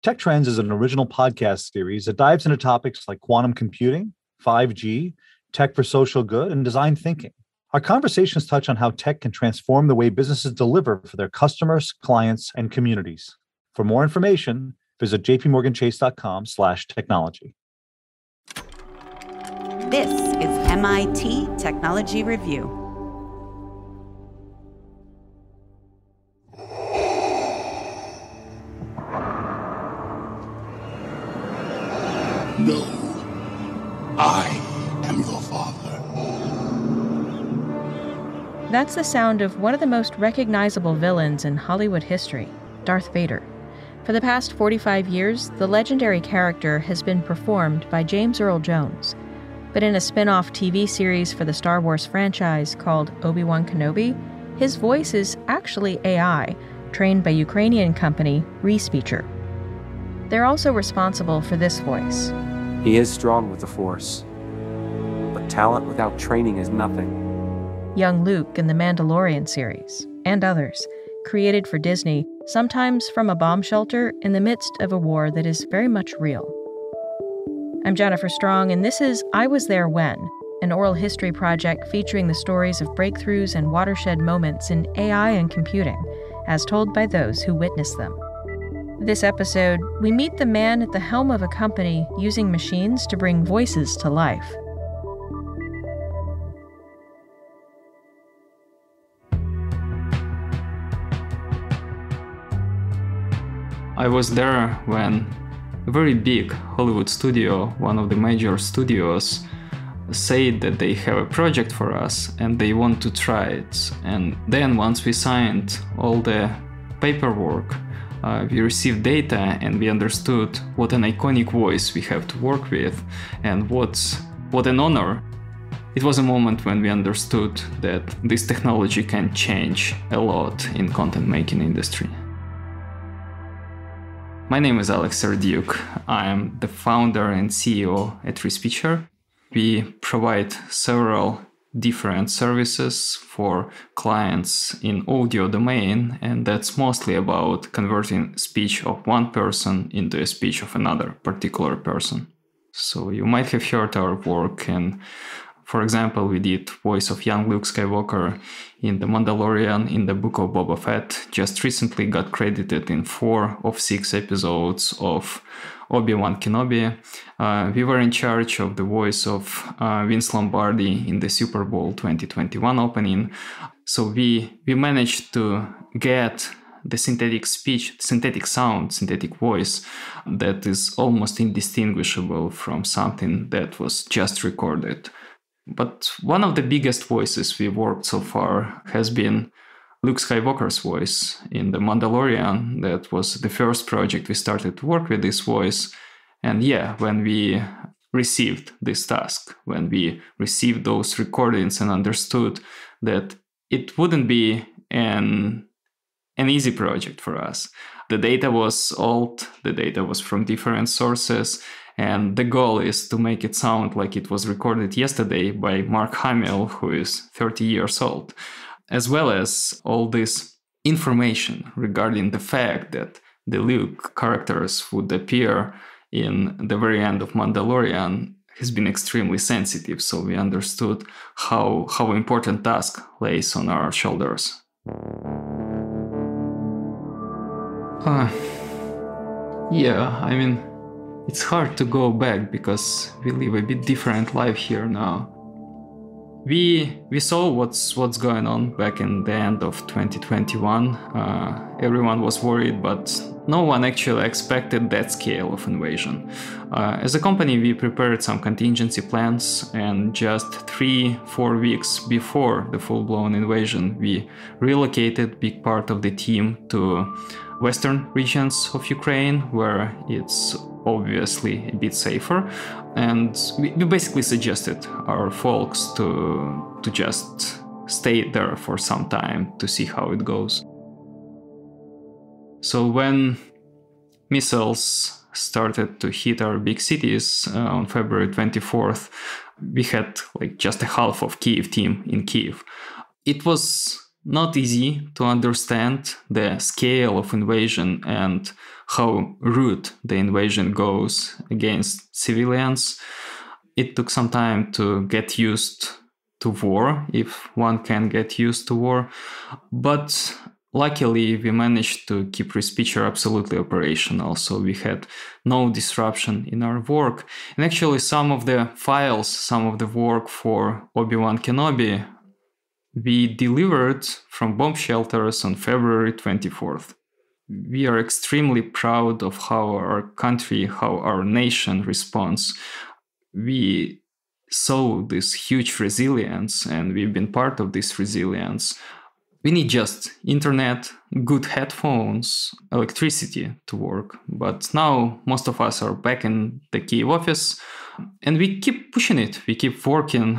Tech Trends is an original podcast series that dives into topics like quantum computing, 5G, tech for social good, and design thinking. Our conversations touch on how tech can transform the way businesses deliver for their customers, clients, and communities. For more information, visit jpmorganchase.com/technology. This is MIT Technology Review. No, I am your father. That's the sound of one of the most recognizable villains in Hollywood history, Darth Vader. For the past 45 years, the legendary character has been performed by James Earl Jones. But in a spin-off TV series for the Star Wars franchise called Obi-Wan Kenobi, his voice is actually AI, trained by Ukrainian company Respeecher. They're also responsible for this voice. He is strong with the Force, but talent without training is nothing. Young Luke in the Mandalorian series, and others, created for Disney, sometimes from a bomb shelter in the midst of a war that is very much real. I'm Jennifer Strong, and this is I Was There When, an oral history project featuring the stories of breakthroughs and watershed moments in AI and computing, as told by those who witnessed them. This episode, we meet the man at the helm of a company using machines to bring voices to life. I was there when a very big Hollywood studio, one of the major studios, said that they have a project for us and they want to try it. And then once we signed all the paperwork, we received data and we understood what an iconic voice we have to work with and what an honor. It was a moment when we understood that this technology can change a lot in content making industry. My name is Alex Serdiuk. I am the founder and CEO at Respeecher. We provide several different services for clients in audio domain, and that's mostly about converting speech of one person into a speech of another particular person. So you might have heard our work, and for example, we did voice of young Luke Skywalker in The Mandalorian, in the Book of Boba Fett, just recently got credited in 4 of 6 episodes of Obi-Wan Kenobi. We were in charge of the voice of Vince Lombardi in the Super Bowl 2021 opening. So we managed to get the synthetic speech, synthetic sound, synthetic voice that is almost indistinguishable from something that was just recorded. But one of the biggest voices we worked so far has been Luke Skywalker's voice in The Mandalorian. That was the first project we started to work with this voice. And yeah, when we received this task, when we received those recordings and understood that it wouldn't be an easy project for us. The data was old, the data was from different sources, and the goal is to make it sound like it was recorded yesterday by Mark Hamill, who is 30 years old, as well as all this information regarding the fact that the Luke characters would appear in the very end of Mandalorian has been extremely sensitive, so we understood how important task lays on our shoulders. It's hard to go back because we live a bit different life here now. We saw what's going on back in the end of 2021. Everyone was worried, but no one actually expected that scale of invasion. As a company, we prepared some contingency plans, and just 3-4 weeks before the full-blown invasion, we relocated big part of the team to western regions of Ukraine, where it's obviously a bit safer. And we basically suggested our folks to just stay there for some time to see how it goes. So when missiles started to hit our big cities on February 24th, we had just a half of Kyiv team in Kyiv. It was not easy to understand the scale of invasion and how rude the invasion goes against civilians. It took some time to get used to war, if one can get used to war. But luckily, we managed to keep Respeecher absolutely operational, so we had no disruption in our work. And actually, some of the files, some of the work for Obi-Wan Kenobi, we delivered from bomb shelters on February 24th. We are extremely proud of how our country, how our nation responds. We saw this huge resilience, and we've been part of this resilience. We need just internet, good headphones, electricity to work. But now most of us are back in the Kyiv office, and we keep pushing it. We keep working.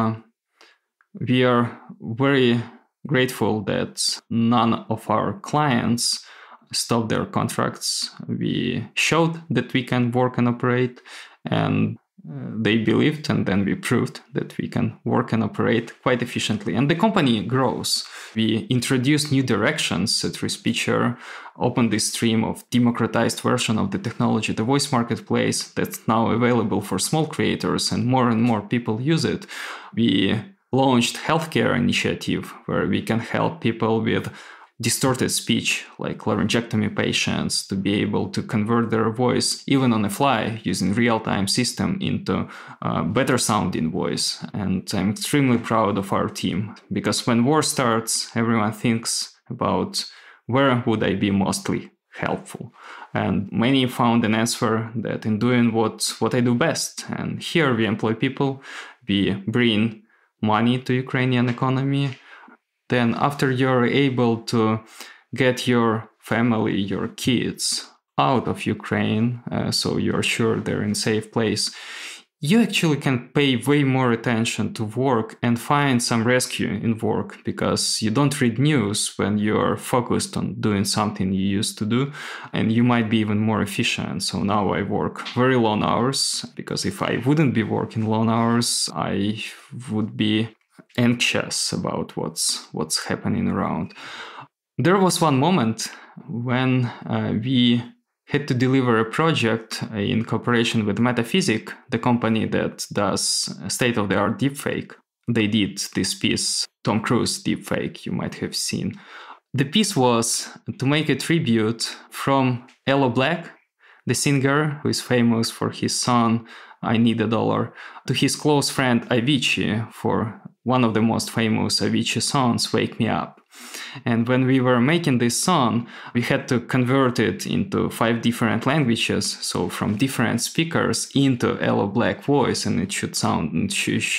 We are very grateful that none of our clients stopped their contracts. We showed that we can work and operate, and they believed, and then we proved that we can work and operate quite efficiently. And the company grows. We introduced new directions at Respeecher, opened this stream of democratized version of the technology, the voice marketplace, that's now available for small creators, and more people use it. We launched healthcare initiative where we can help people with distorted speech, like laryngectomy patients, to be able to convert their voice, even on the fly, using real-time system into better sounding voice. And I'm extremely proud of our team, because when war starts, everyone thinks about where would I be mostly helpful. And many found an answer that in doing what I do best. And here we employ people, we bring money to Ukrainian economy. Then after you're able to get your family, your kids out of Ukraine, so you're sure they're in a safe place, you actually can pay way more attention to work and find some rescue in work, because you don't read news when you're focused on doing something you used to do, and you might be even more efficient. So now I work very long hours, because if I wouldn't be working long hours, I would be anxious about what's happening around. There was one moment when we had to deliver a project in cooperation with Metaphysic, the company that does state-of-the-art deepfake. They did this piece, Tom Cruise deepfake, you might have seen. The piece was to make a tribute from Aloe Blacc, the singer who is famous for his song I Need a Dollar, to his close friend Avicii for one of the most famous Avicii songs, Wake Me Up. And when we were making this song, we had to convert it into 5 different languages, so from different speakers into Aloe Blacc voice, and it should sound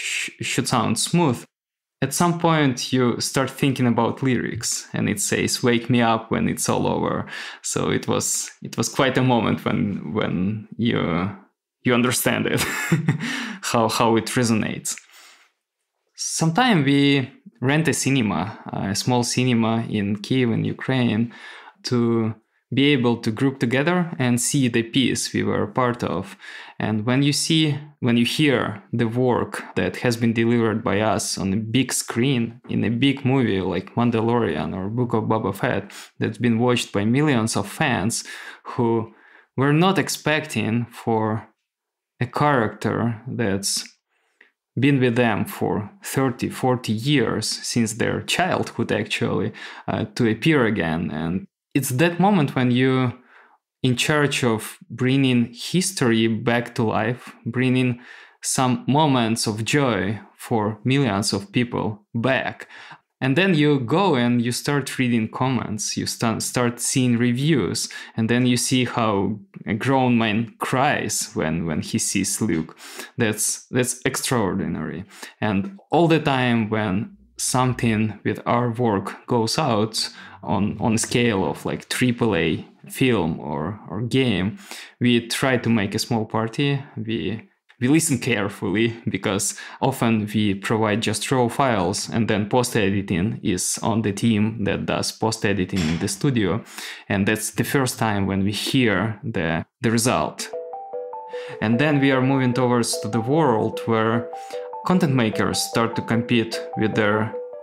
smooth. At some point, you start thinking about lyrics, and it says "Wake me up when it's all over." So it was quite a moment when you understand it, how it resonates. Sometime we rent a cinema, a small cinema in Kyiv in Ukraine, to be able to group together and see the piece we were a part of. And when you hear the work that has been delivered by us on a big screen in a big movie like Mandalorian or Book of Boba Fett, that's been watched by millions of fans who were not expecting for a character that's been with them for 30, 40 years, since their childhood actually, to appear again. And it's that moment when you're in charge of bringing history back to life, bringing some moments of joy for millions of people back. And then you go and you start reading comments, you start seeing reviews, and then you see how a grown man cries when he sees Luke. That's extraordinary. And all the time when something with our work goes out on a scale of like AAA film or game, we try to make a small party. We listen carefully, because often we provide just raw files, and then post-editing is on the team that does post-editing in the studio. And that's the first time when we hear the result. And then we are moving towards to the world where content makers start to compete with their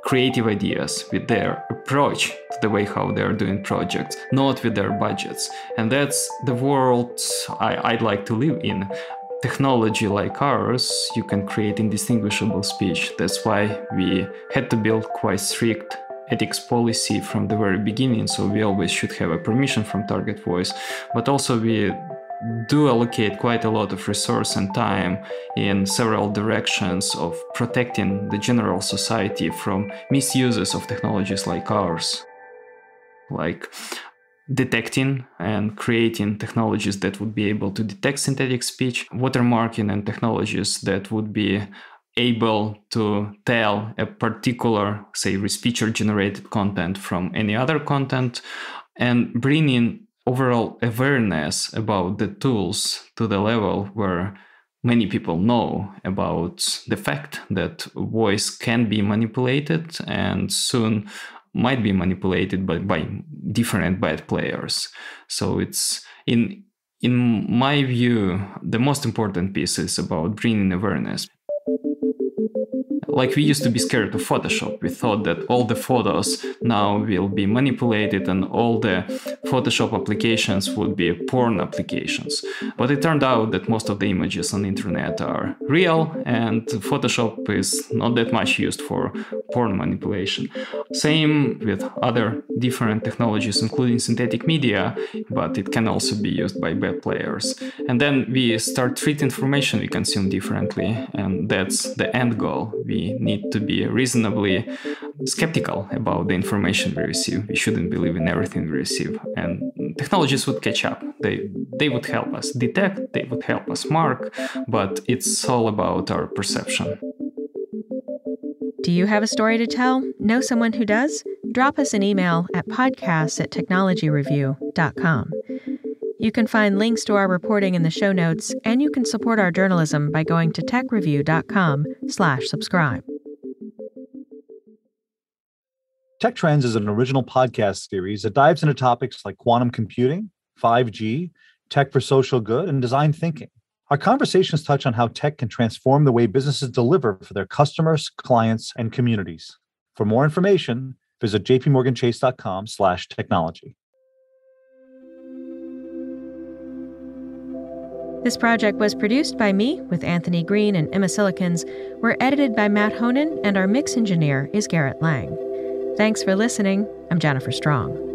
creative ideas, with their approach to the way how they're doing projects, not with their budgets. And that's the world I'd like to live in. Technology like ours, you can create indistinguishable speech. That's why we had to build quite strict ethics policy from the very beginning. So we always should have a permission from target voice, but also we do allocate quite a lot of resource and time in several directions of protecting the general society from misuses of technologies like ours, like detecting and creating technologies that would be able to detect synthetic speech, watermarking and technologies that would be able to tell a particular, say, speaker-generated content from any other content, and bringing overall awareness about the tools to the level where many people know about the fact that voice can be manipulated and soon might be manipulated by different bad players. So it's, in my view, the most important piece is about bringing awareness. Like we used to be scared of Photoshop. We thought that all the photos now will be manipulated and all the Photoshop applications would be porn applications. But it turned out that most of the images on the internet are real and Photoshop is not that much used for porn manipulation. Same with other different technologies, including synthetic media, but it can also be used by bad players. And then we start treating information we consume differently, and that's the end goal. We need to be reasonably skeptical about the information we receive. We shouldn't believe in everything we receive. And technologies would catch up. They would help us detect, they would help us mark, but it's all about our perception. Do you have a story to tell? Know someone who does? Drop us an email at podcasts@technologyreview.com. You can find links to our reporting in the show notes, and you can support our journalism by going to techreview.com/subscribe. Tech Trends is an original podcast series that dives into topics like quantum computing, 5G, tech for social good, and design thinking. Our conversations touch on how tech can transform the way businesses deliver for their customers, clients, and communities. For more information, visit jpmorganchase.com/technology. This project was produced by me with Anthony Green and Emma Silikins. We're edited by Matt Honan, and our mix engineer is Garrett Lang. Thanks for listening. I'm Jennifer Strong.